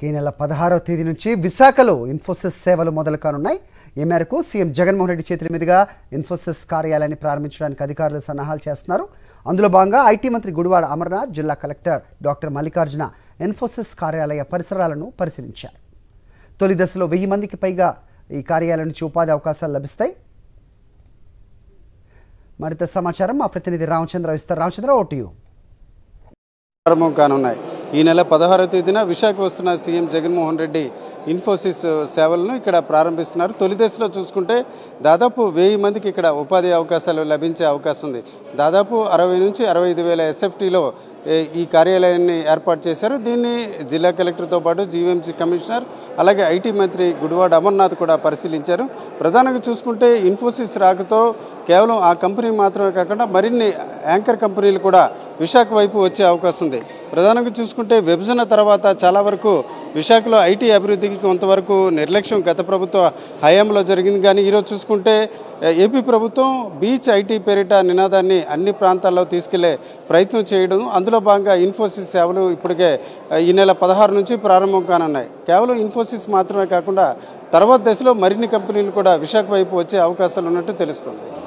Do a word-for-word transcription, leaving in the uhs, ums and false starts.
ఈ నెల పదహారవ తేదీ నుంచి విశాఖలో ఇన్ఫోసిస్ సేవలు మొదలు కానున్నాయి. ఈ మేరకు సీఎం జగన్మోహన్ రెడ్డి చేతుల మీదుగా ఇన్ఫోసిస్ కార్యాలయాన్ని ప్రారంభించడానికి అధికారులు సన్నాహాలు చేస్తున్నారు. అందులో భాగంగా ఐటీ మంత్రి గుడివాడ అమర్నాథ్, జిల్లా కలెక్టర్ డాక్టర్ మల్లికార్జున ఇన్ఫోసిస్ కార్యాలయ పరిసరాలను పరిశీలించారు. తొలి దశలో వెయ్యి మందికి పైగా ఈ కార్యాలయం నుంచి ఉపాధి అవకాశాలు లభిస్తాయి. మరింత సమాచారం మా ప్రతినిధి రామచంద్ర ఇస్తారు. Ramachandra, over to you. ప్రారంభం కానున్నాయి. ఈ నెల పదహారవ తేదీన విశాఖ వస్తున్న సీఎం జగన్మోహన్ రెడ్డి ఇన్ఫోసిస్ సేవలను ఇక్కడ ప్రారంభిస్తున్నారు. తొలి దశలో చూసుకుంటే దాదాపు వెయ్యి మందికి ఇక్కడ ఉపాధి అవకాశాలు లభించే అవకాశం ఉంది. దాదాపు అరవై నుంచి అరవై ఐదు వేల ఎస్ఎఫ్టీలో ఈ కార్యాలయాన్ని ఏర్పాటు చేశారు. దీన్ని జిల్లా కలెక్టర్తో పాటు జీవీఎంసీ కమిషనర్ అలాగే ఐటీ మంత్రి గుడివాడ అమర్నాథ్ కూడా పరిశీలించారు. ప్రధానంగా చూసుకుంటే ఇన్ఫోసిస్ రాకతో కేవలం ఆ కంపెనీ మాత్రమే కాకుండా మరిన్ని యాంకర్ కంపెనీలు కూడా విశాఖ వైపు వచ్చే అవకాశం ఉంది. ప్రధానంగా చూసుకుంటే విభజన తర్వాత చాలా వరకు విశాఖలో ఐటీ అభివృద్ధికి కొంతవరకు నిర్లక్ష్యం గత ప్రభుత్వ హయాంలో జరిగింది. కానీ ఈరోజు చూసుకుంటే ఏపీ ప్రభుత్వం బీచ్ ఐటీ పేరిట నినాదాన్ని అన్ని ప్రాంతాల్లో తీసుకెళ్లే ప్రయత్నం చేయడం, అందులో భాగంగా ఇన్ఫోసిస్ సేవలు ఇప్పటికే ఈ నెల పదహారు నుంచి ప్రారంభం కానున్నాయి. కేవలం ఇన్ఫోసిస్ మాత్రమే కాకుండా తర్వాత దశలో మరిన్ని కంపెనీలు కూడా విశాఖ వైపు వచ్చే అవకాశాలు ఉన్నట్టు తెలుస్తుంది.